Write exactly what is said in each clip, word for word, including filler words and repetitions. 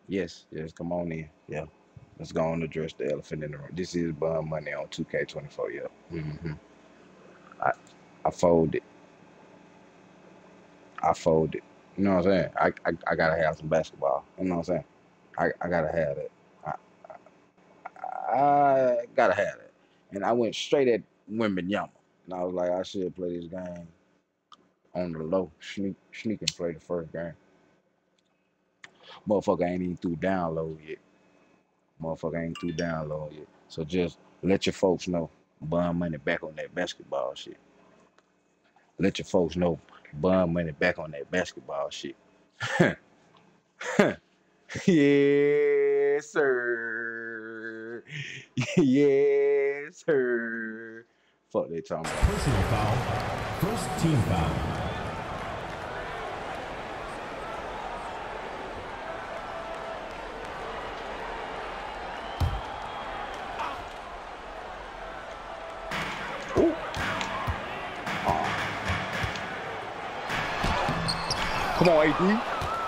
Yes, yes, come on in. Yeah. Let's go on and address the elephant in the room. This is Bun Money on two K twenty-four. Yeah. hmm I I folded. I folded. You know what I'm saying? I, I I gotta have some basketball. You know what I'm saying? I, I gotta have it. I, I gotta have it. And I went straight at Wembanyama. And I was like, I should play this game on the low. Sneak sneak and play the first game. Motherfucker ain't even through download yet. Motherfucker ain't through download yet. So just let your folks know. Bun Money back on that basketball shit. Let your folks know. Bun Money back on that basketball shit. Yes, sir. Yes, sir. Fuck they talking about. Personal foul. First team foul. Ooh. Uh. Come on, A D.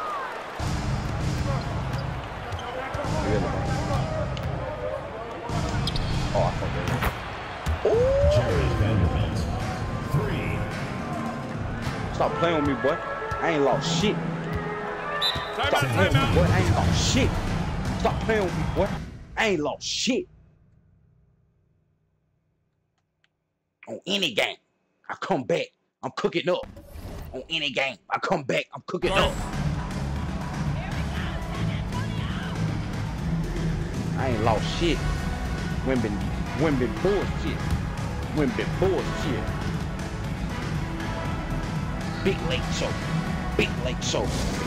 Oh, I fucked that. Ooh. Jerry Vanderbilt. Three. Stop playing with me, boy. I ain't lost shit. Stop playing with me, boy. I ain't lost shit. Stop playing with me, boy. I ain't lost shit. On any game, I come back. I'm cooking up. On any game, I come back. I'm cooking up. I ain't lost shit. Women, women bullshit. Women bullshit. Big Lake Show. Big Lake Show.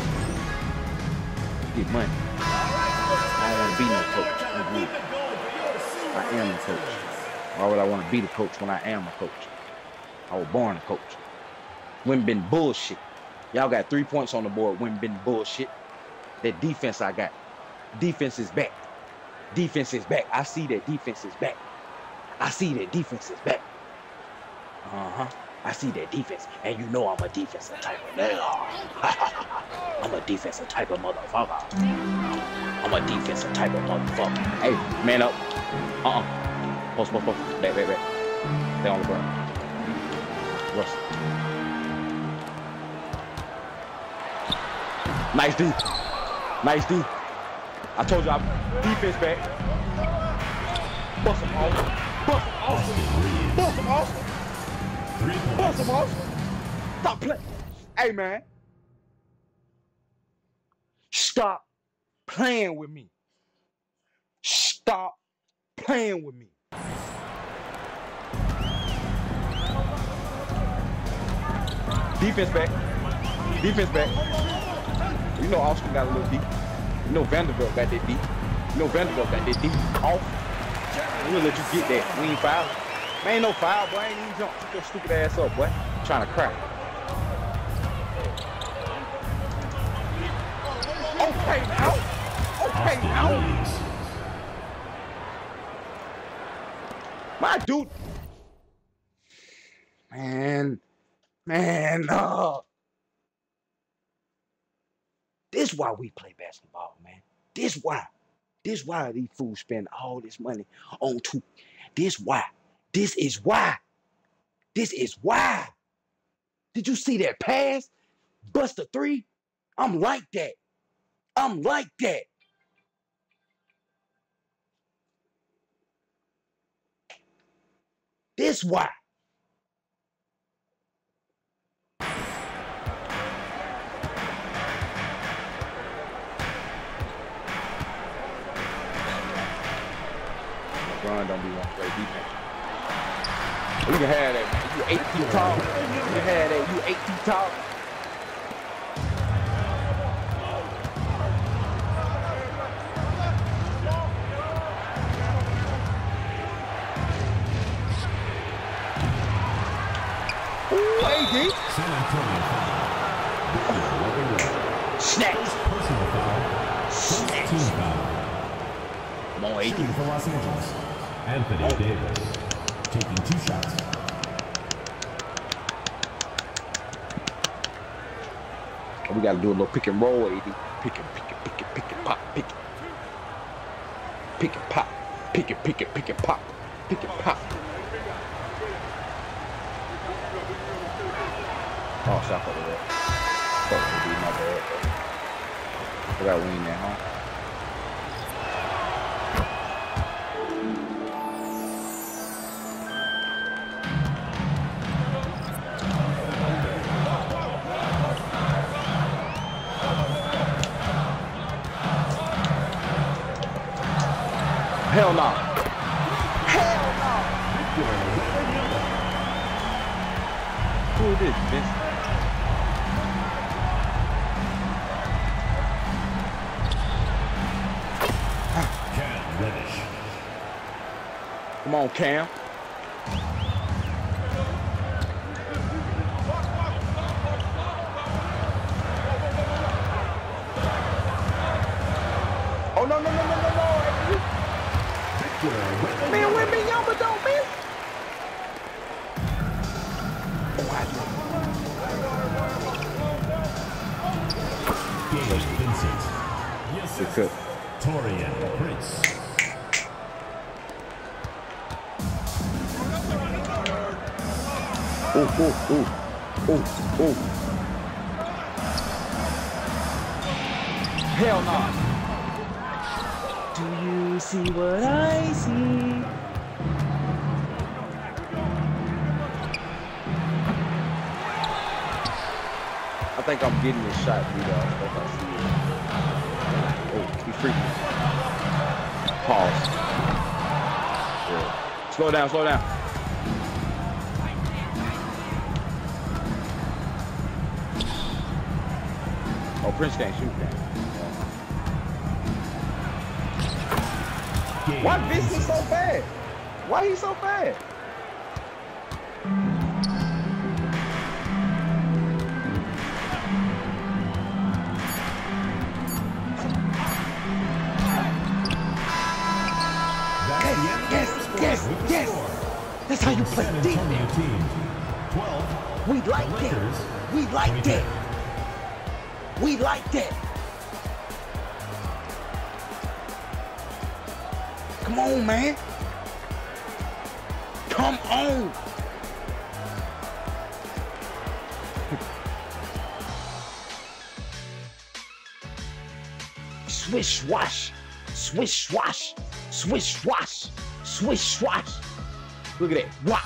Get money. I don't want to be no coach. I'm good. I am the coach. Why would I want to be the coach when I am a coach? I was born a coach. Women been bullshit. Y'all got three points on the board. Women been bullshit. That defense I got. Defense is back. Defense is back. I see that defense is back. I see that defense is back. Uh-huh. I see that defense. And you know I'm a defensive type of nigga. I'm a defensive type of motherfucker. I'm a defensive type of motherfucker. Hey, man up. Uh-uh. Post, post, post. Back, back, back. Stay on the ground. Russell. Nice D. Nice D. I told you I'm defense back. Bust him off. Bust him off. Bust him off. Bust him off. Stop playing. Hey, man. Stop playing with me. Stop playing with me. Defense back. Defense back. You know Austin got a little deep. You know Vanderbilt got that deep. You know Vanderbilt got that deep. Off. We'll let you get that. We ain't foul. Man, ain't no foul, boy. I ain't even jump. Keep your stupid ass up, boy. I'm trying to cry. Okay now. Okay now. My dude. Man. Man, uh. This why we play basketball, man. This why. This why these fools spend all this money on two. This why. This is why. This is why. Did you see that pass? Bust a three? I'm like that. I'm like that. This why. LeBron don't be wanting to play defense. You can have that, man. You eight feet tall. You can have that. You eight feet tall. Ooh, A D. Snacks. Snacks. Come on, A D. For Los Angeles, Anthony Davis taking two shots. We got to do a little pick and roll, A D. pick it, pick it, pick it, pick it, pop, pick it. Pick it, pop, pick it, pick it, pick it, pop, pick it, pop. Oh, stop over there. Fuck, be my bad. I got wing there, huh? Hell no. Hell no. Who is this, Vince? Cam Reddish. Come on, Cam. Oh, no, no, no, no, no, no. Man, where me Yama don't miss? Gage Vincent. Yes, Good cook. Torian Prince. Ooh, ooh, ooh, ooh, ooh. Hell no. Do you see what I see? I think I'm getting this shot, dude. I see it. Oh, he freaking. Pause. Yeah. Slow down, slow down. Oh, Prince can't shoot that. Why Vince is so bad? Why he so bad? Yes, yes, yes. That's how you play defense. We like that. We like that. We like that. Come on, man. Come on. Swish swash. Swish swash. Swish swash. Swish swash. Look at that. Wow.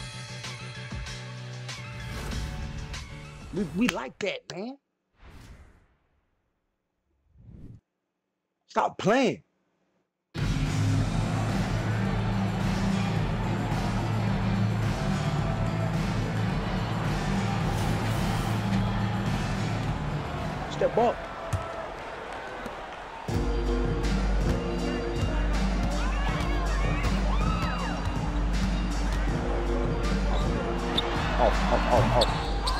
We, we like that, man. Stop playing. Step up. Off, off, off, off.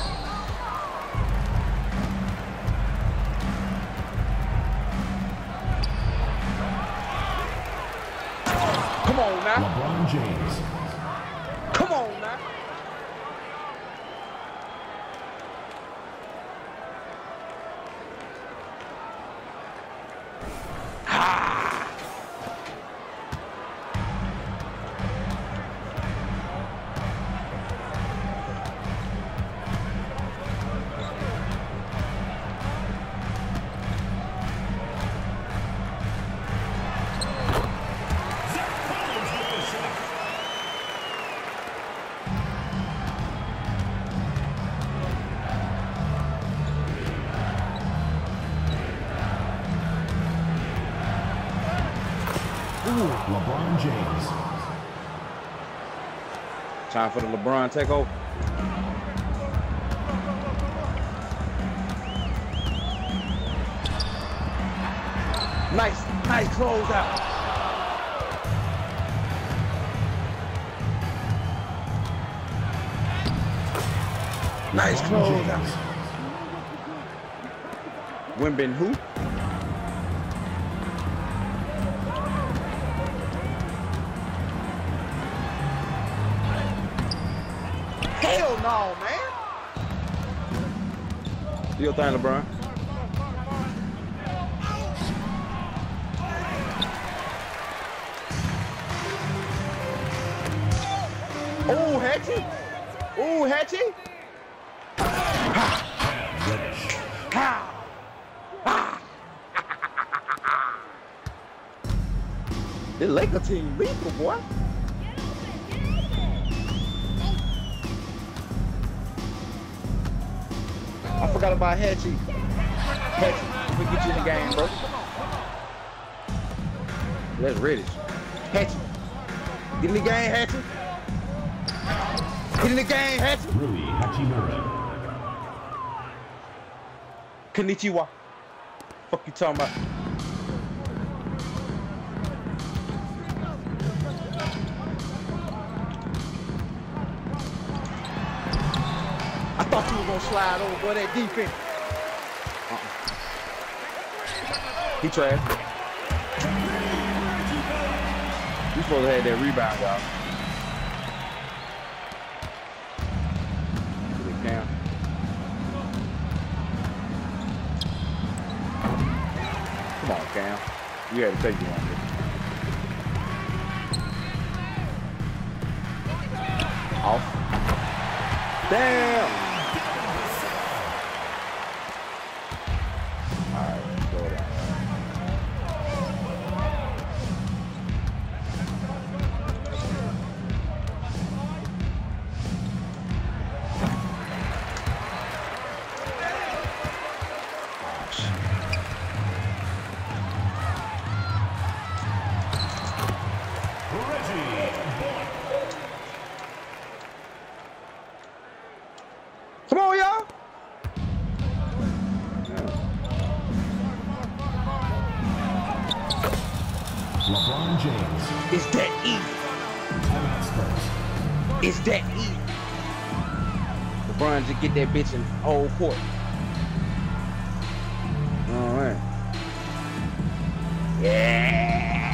Come on now. LeBron James. Come on now. LeBron James. Time for the LeBron takeover. Nice, nice closeout. Nice closeout. Wembin who? Hell no, man. Do your thing, LeBron. Hatchie. Ooh, Hatchie. Reddish. Ha. This Laker team lethal, boy. I forgot about Hatchie. Hatchie, we get you in the game, bro. That's Reddish. Hatchie. Get in the game, Hatchie. Get in the game, Hatchie. Rui Hachimura. Konnichiwa. Fuck you talking about? I thought you were gonna slide over, boy, that defense. Uh-uh. He trash. You supposed to have that rebound, y'all. Cam. Come on, Cam. You had to take you on this. Off. Damn! Alright, go down. Come on, y'all! LeBron James. It's that easy. Timeout Spurs. It's that easy. LeBron just get that bitch in whole court. All right. Yeah.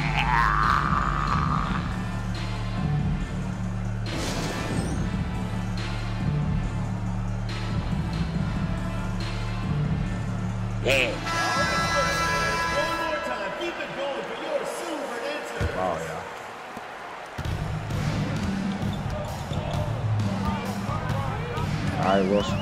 Yeah. One more time. Keep it going for your silver answer. Oh, yeah. All right, Wilson.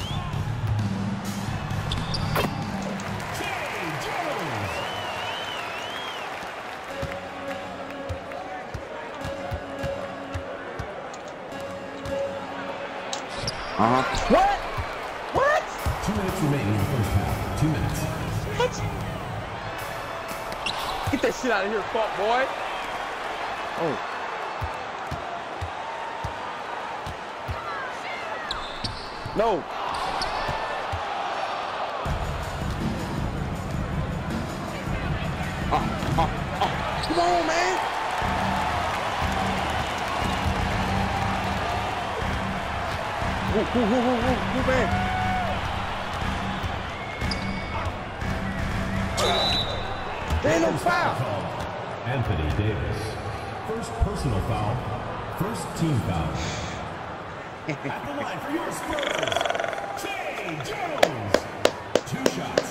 Uh-huh. What? What? Two minutes remaining in the first half. Two minutes. What? Get that shit out of here, fuck boy. Oh. No. Uh, uh, uh. Come on, man. Woo, woo, woo, woo, woo, woo, man. There ain't no foul. Anthony Davis. First personal foul. First team foul. At the line for your Spurs, Jay Jones. Two shots.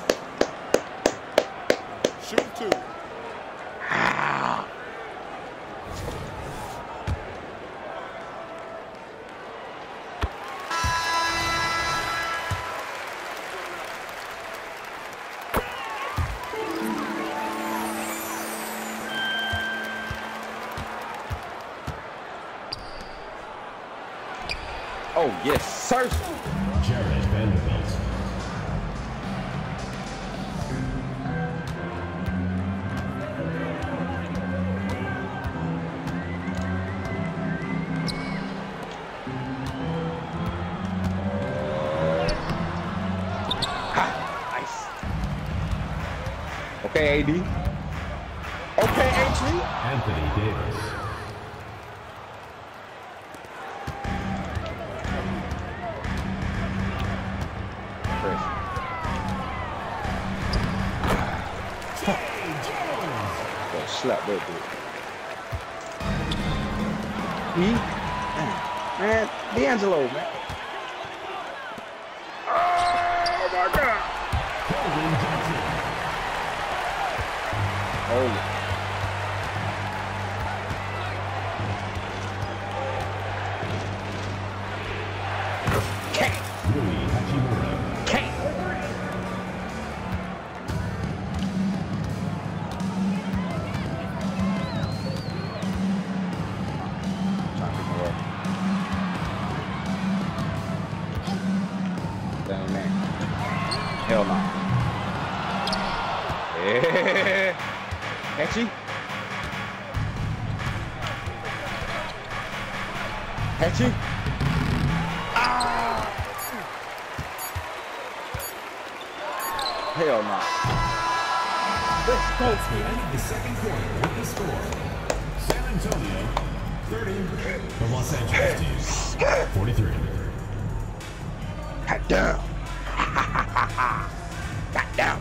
Shoot two. Oh, yes, sir. Jared Vanderbilt. Ha, nice. Okay, A D. Okay, H D. Anthony Davis. Slap that bitch. He? Man, D'Angelo, man. Oh my God. Hold it. Hell no. Yeah. Catchy. Catchy. Ah. Hell no. Let's go. That's the end of the second quarter with the score. San Antonio, thirty. The Los Angeles team, forty-three. God damn. God damn.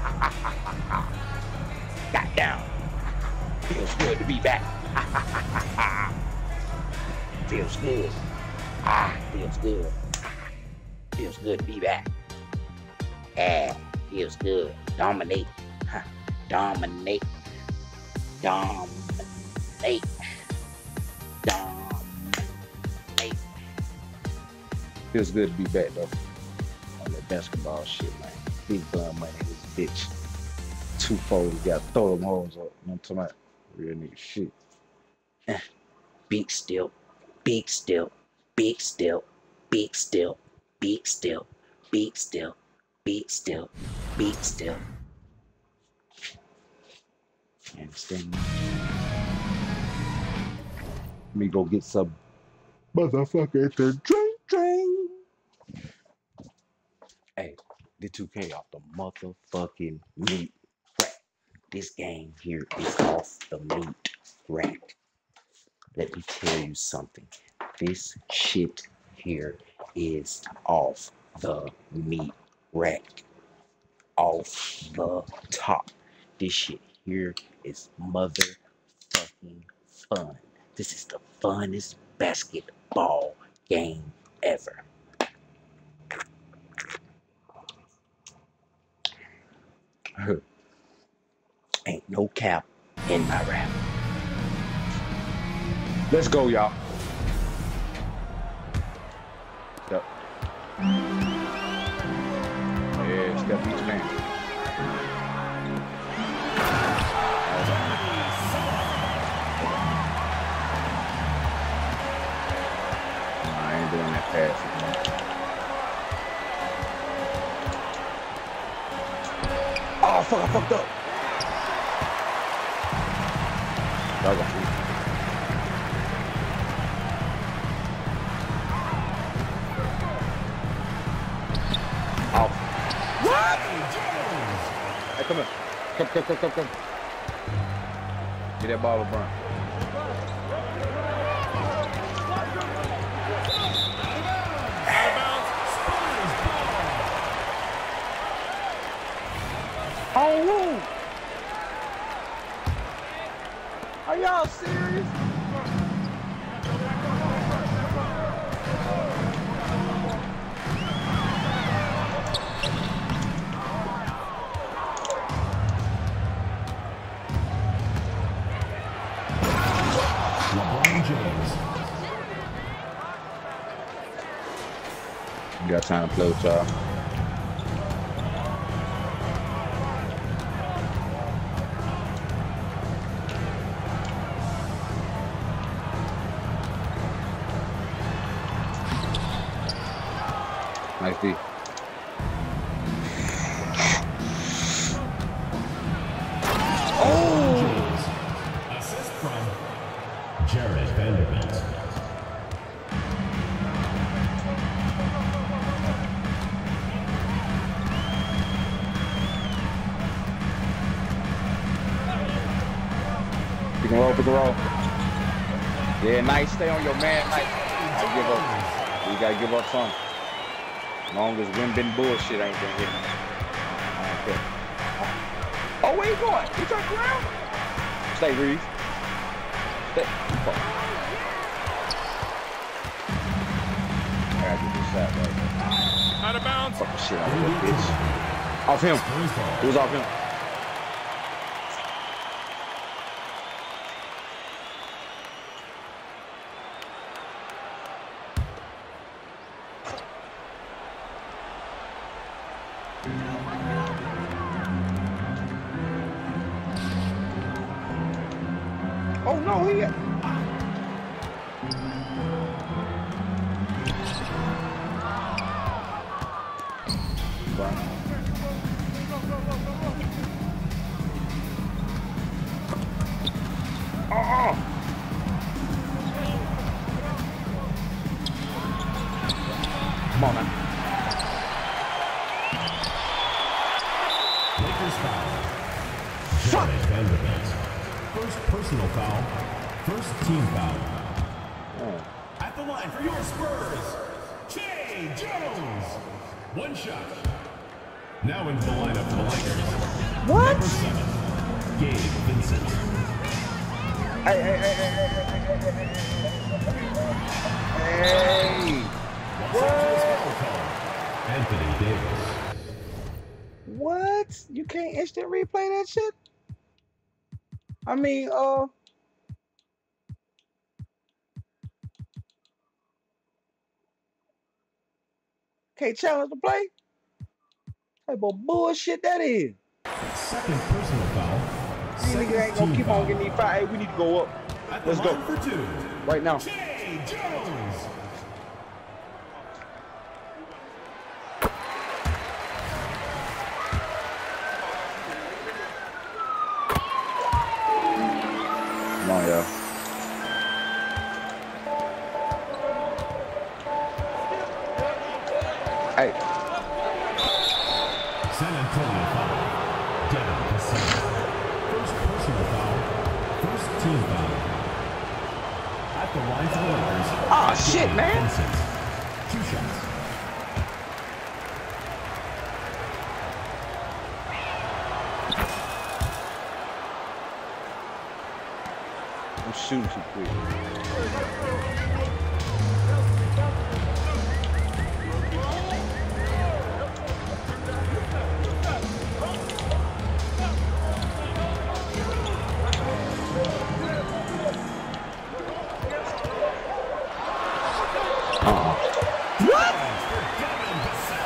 God damn. Feels good to be back. Feels good. Ah, feels good. Feels good to be back. Yeah, feels good. Dominate. Huh. Dominate. Dominate. Dominate. Feels good to be back though. On that basketball shit, man. Big bum money, this bitch. Two folds, gotta throw them hoes up. You know what I'm talking about? Real nigga shit. Eh. Big still. Big still. Big still. Big still. Big still. Big still. Big still. Big still. You understand? Let me go get some motherfucker at the drink train. Hey, the two K off the motherfucking meat rack. This game here is off the meat rack. Let me tell you something. This shit here is off the meat rack. Off the top. This shit here is motherfucking fun. This is the funnest basketball game ever. Ain't no cap in my rap. Let's go, y'all. Yep. Yeah, it's got each man. I ain't doing that pass anymore. Oh, fuck, I fucked up. Y'all got me. Oh. What? Hey, come here. Come, come, come, come, come. Get that ball, LeBron. Oh, woo. Are y'all serious? LeBron James. You got time to play with y'all. Nice D. Oh! James. Assist from Jared Vanderbilt. You can roll, pick and roll. Yeah, nice. Stay on your man. Nice. Don't give up. You gotta give up some. As long as wind been bullshit, I ain't gonna hit him. Okay. Oh, where you going? You turn around? Stay, Reeves. Stay. Fuck. I gotta get this shot right there. Out of bounds. Fuck the shit out of that bitch. Off him. It was off him. Oh no, he got... Fine. Uh-uh. Come on now. Lakers foul. Jared Vanderbilt. First personal foul. First team foul. Oh. At the line for your Spurs, Jay Jones. One shot. Now into the lineup for the Lakers. What? Number seven, Gabe Vincent. Hey, hey, hey, hey, hey, hey, hey. Los Angeles foul call. Anthony Davis. What? You can't instant replay that shit? I mean, uh... can't challenge the play? What type of bullshit that is? Second personal foul. These niggas ain't gonna keep on getting these five. Hey, we need to go up. At Let's the go. line for two, Right now. Jay Jones. Come on, y'all. Hey. San Antonio foul. Devin Vassell. First personal foul. First team foul. At the line for the Lakers. Oh, shit, Gabe man. Vincent. Two shots. I'm shooting too quick. Uh-uh. What? Devin Vassell.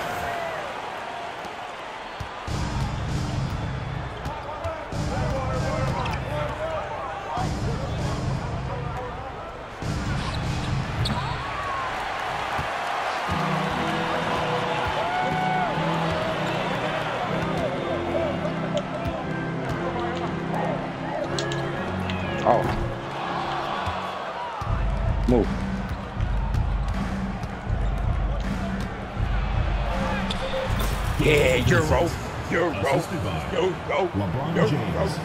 Oh. Move. Yeah, Euro. Euro. Assisted by Euro. LeBron Euro. James.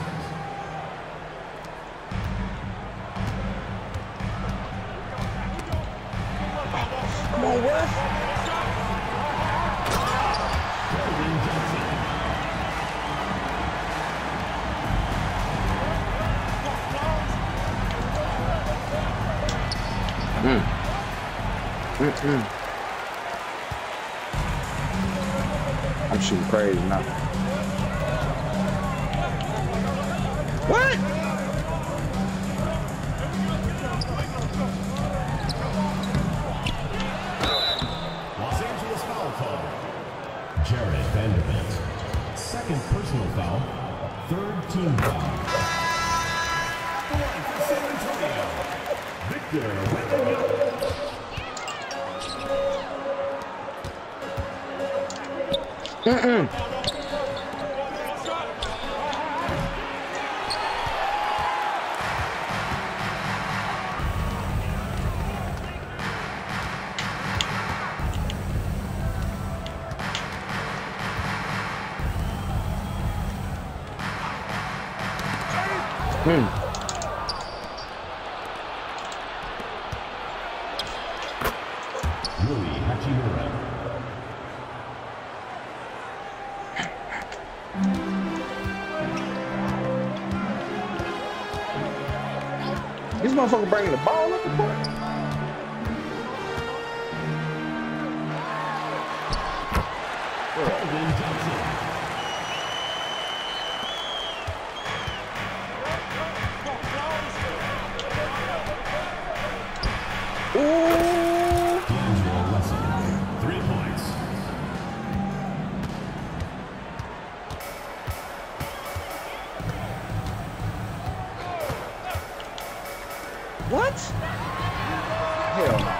Come on, Wes. Keldon Johnson. Mm. Mm-mm. I'm shooting crazy now. What? Los Angeles foul call. Jared Vanderbilt. Second personal foul. Third team foul. At the line for San Antonio, Victor Wembanyama. Mm-mm. Hmm. Rui Hachimura. This motherfucker bringing the ball up the court. Keldon Johnson. Ooh. D'Angelo Russell. Three points. What? Hell no.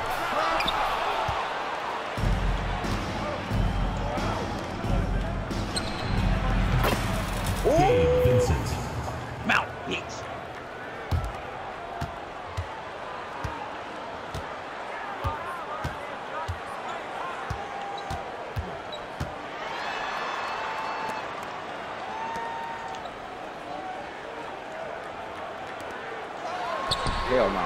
Gabe Vincent. Mount, bitch. Hell no.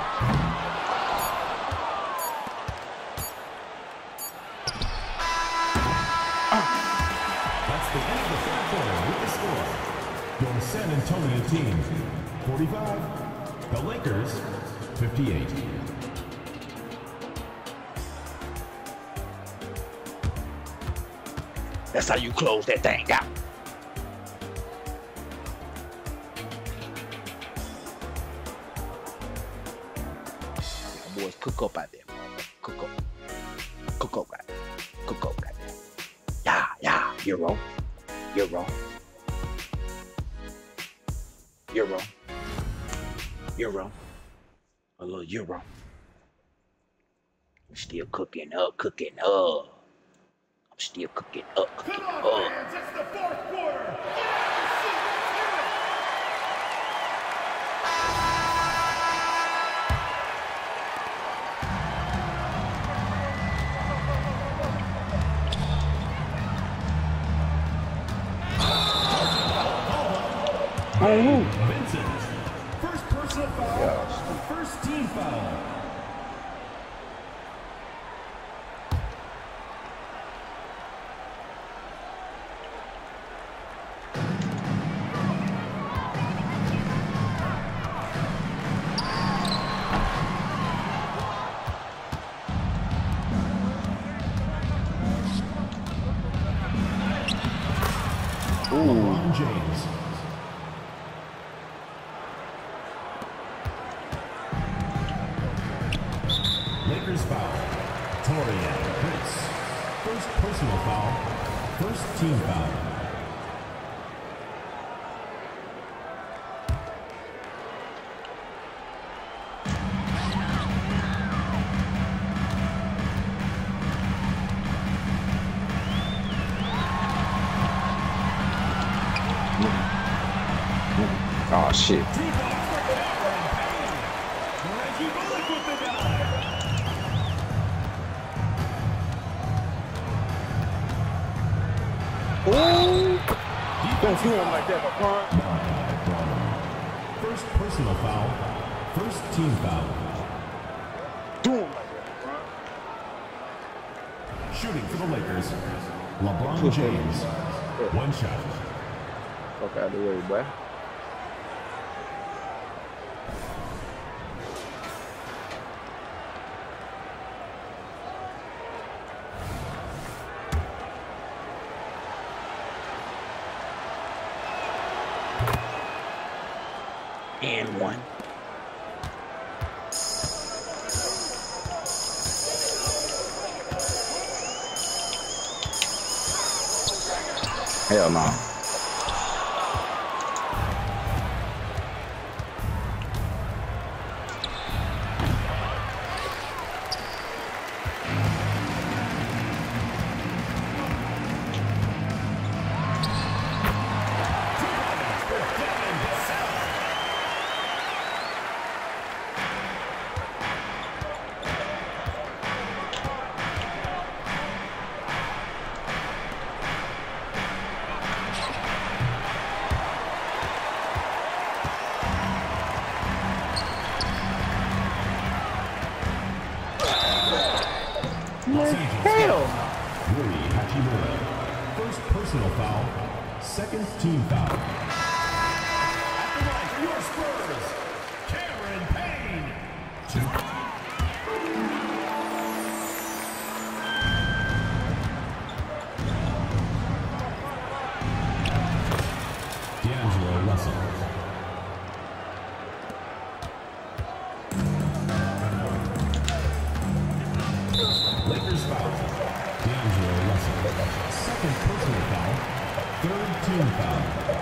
That's the end of the third quarter with the score. Your San Antonio team, forty-five. The Lakers, fifty-eight. That's how you close that thing out. Boys, cook up out there. Cook up. Cook up out there. Cook up out there. Yeah, yeah. You're wrong. You're wrong. You're wrong. You're wrong. A little you're wrong. I'm still cooking up, cooking up. I'm still cooking up, cooking Come up. on, fans, it's the fourth quarter. Oh, Vincent, first personal foul, yeah. first team foul. LeBron James. Lakers foul. Torian Prince. First personal foul. First team foul. Oh shit. Don't do him like that, LeBron. First personal foul. First team foul. Do him like that, LeBron. Shooting for the Lakers. LeBron James. One shot. Fuck out of the way, boy. And one. Hell no. Hell! Rui Hachimura. First personal foul. Second team foul. At the line for your Spurs, Cameron Payne. Two. D'Angelo Russell. Lakers foul. D'Angelo Russell. Second personal foul. Third team foul.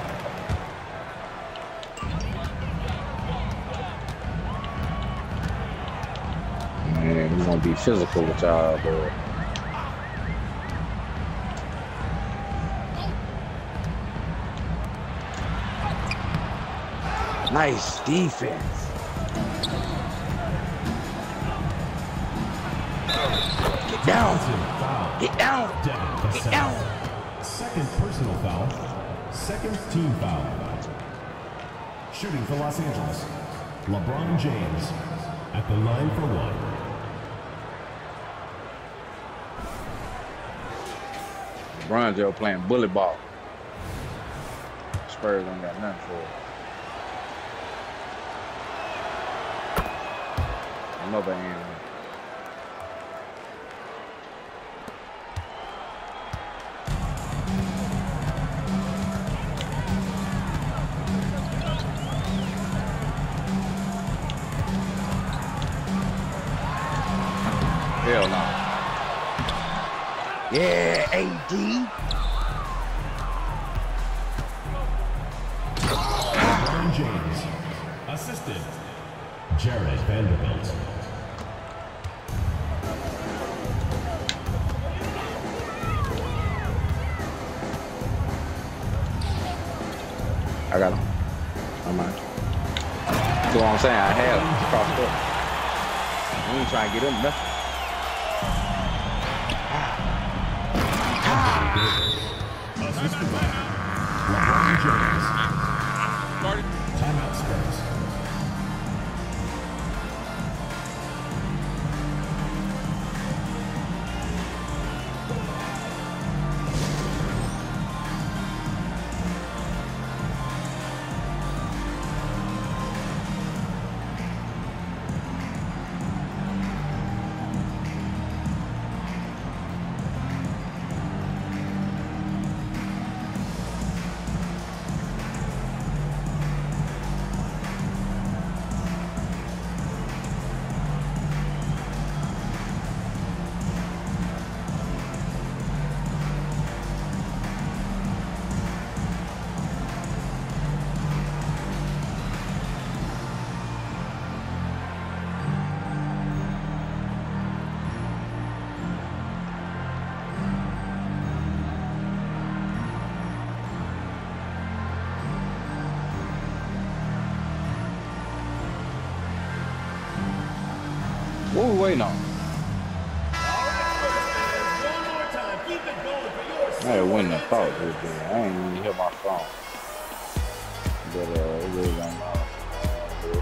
Man, we're gonna be physical with y'all, boy. Nice defense. Get down. Foul. Get down. Devin Get Vassell. down. Second personal foul. Second team foul. Shooting for Los Angeles. LeBron James at the line for one. LeBron Joe playing bully ball. Spurs don't got nothing for it. Another end. Hell no. Yeah, A D. LeBron James. Assisted. Jared Vanderbilt. I got him. I'm out. That's what I'm saying. I had him crossed up. We ain't trying to get him nothing. Assisted by LeBron James. Timeout Spurs. What we waiting on? I had win the thought with it. I ain't even hear my phone. But uh, it really don't matter. Uh,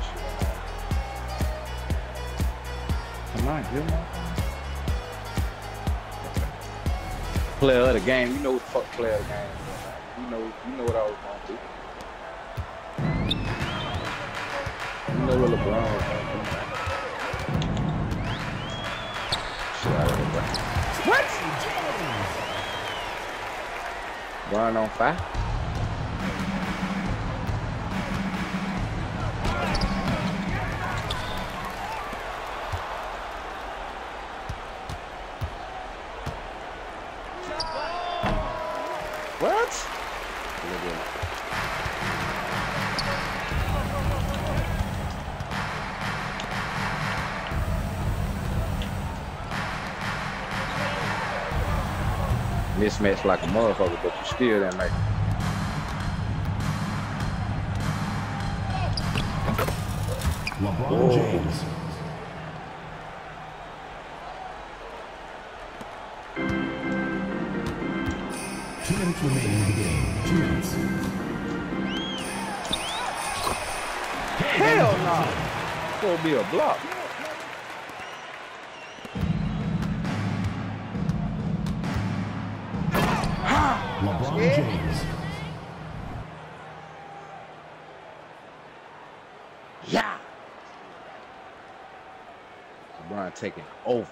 Can I hear my phone? Player of the game. You know what the fuck player of the game is. You know, you know what I was going to do. You know what LeBron was going to do. What? Run on fire. What? Mismatch like a motherfucker, but you still didn't make it. LeBron Whoa. James. Two minutes remaining in the game. Two minutes. Hell no! It's gonna be a block. LeBron Yeah. James. Yeah. LeBron taking over.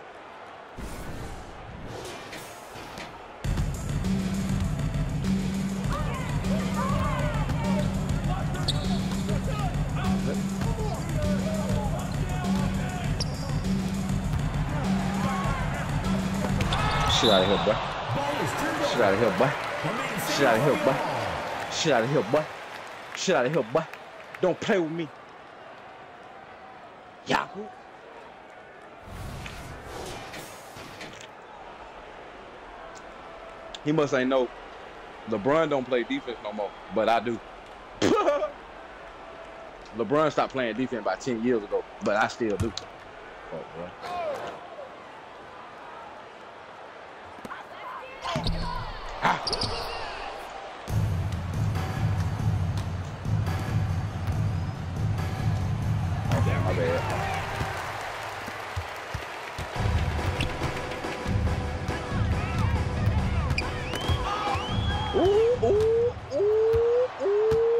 Shit out of here, boy. Shit out of here, boy. Shit out of here, boy. Shit out of here, boy. Shit out of here, boy. Don't play with me. Yahoo. He must ain't know. LeBron don't play defense no more, but I do. LeBron stopped playing defense about ten years ago, but I still do. Oh, bro. Ah. bad. Ooh, ooh, ooh, ooh.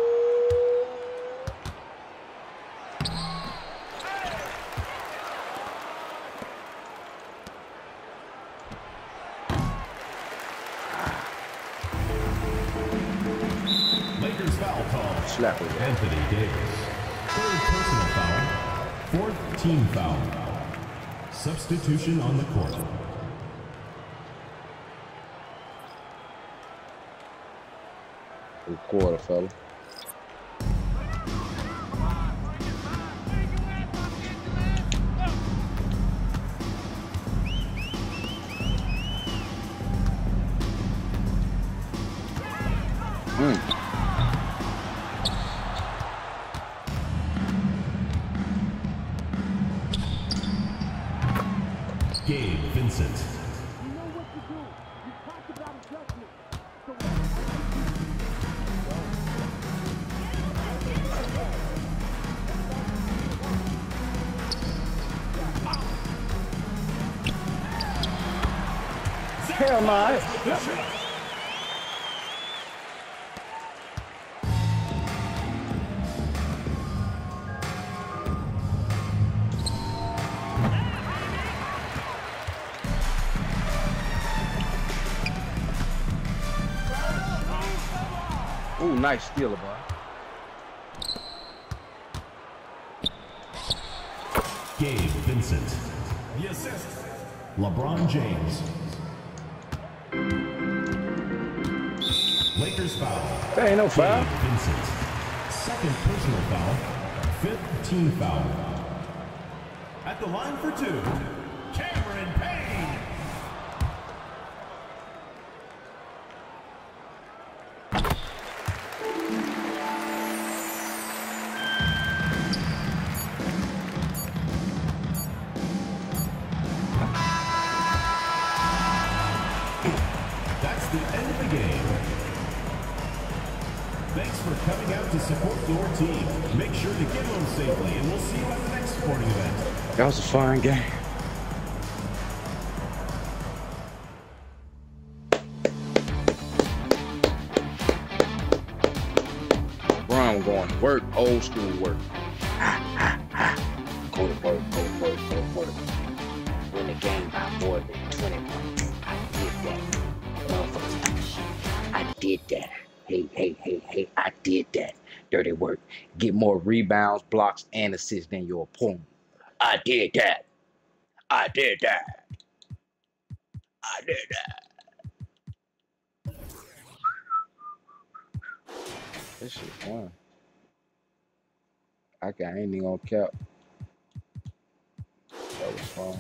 Lakers foul call. Slap it. Anthony Davis. Third personal foul. Fourth team foul. Substitution on the court. Quarter, fella. Mm. Gabe Vincent. You know what to do. You talked about adjustment. So Hell no. Ooh, nice steal, boy. Gabe Vincent. The assist. LeBron James. Lakers foul. That ain't no foul. Gabe Vincent. Second personal foul. Fifth team foul. At the line for two, Cameron Payne. That's the end of the game. Thanks for coming out to support your team. Make sure to get home safely, and we'll see you at the next sporting event. That was a fun game. Brown going to work, old school work. Go to work, go to work, go to work. Win the game by more than twenty points. I did that. Motherfuckers talking shit. I did that. Hey, hey, hey, hey, I did that. Dirty work. Get more rebounds, blocks, and assists than your opponent. I did that. I did that. I did that. This shit fun. I ain't even gonna cap. That was fun.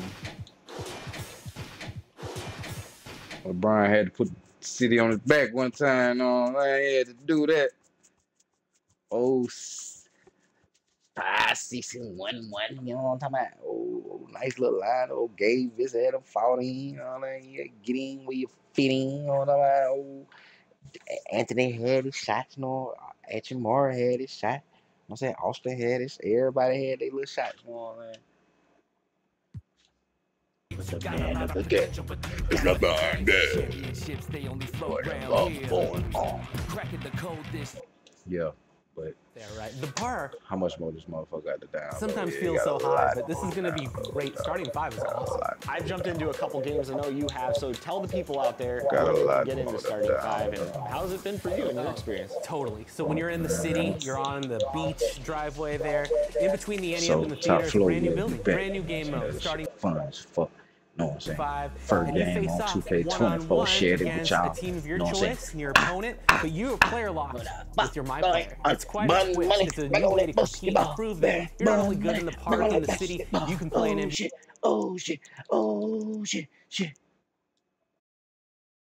LeBron had to put the city on his back one time. You know, I had to do that. Oh, five, six, and one, one. You know what I'm talking about? Oh, nice little line. Oh, Gabe this had him fought in. You know what I mean? Yeah, get in where you fit in. You know what I'm talking about? Oh, Anthony had his shots. You know, Achimura had his shot. You know what I'm saying? Austin had his. Everybody had their little shots. You know what I mean? It's a man of the day. It's not behind there. What the fuck going on? Yeah, but Yeah, right. The bar how much more this motherfucker got to down? sometimes Yeah, feels got so a high, lot but this is more going to be down. great. Starting five is awesome. I've jumped into a couple games. I know you have. So tell the people out there Got a how lot to get more into starting down. five, and how's it been for you in your experience? Totally. So when you're in the city, you're on the beach driveway there. In between the N E M So and the top theater, it's a floor, brand new yeah, building, back. brand new game mode. It's Starting fun as fuck. Know what I'm saying? five, First and you game face on off two K twenty-four. one-on-one Share it with against y'all. a team of your Know what I'm saying? choice and your opponent, but you are player locked with your my player. It's quite a twist. It's a new way to compete and prove that you're not only good in the park in the city, you can play in N B A. Oh shit! Oh shit! Oh shit! Shit!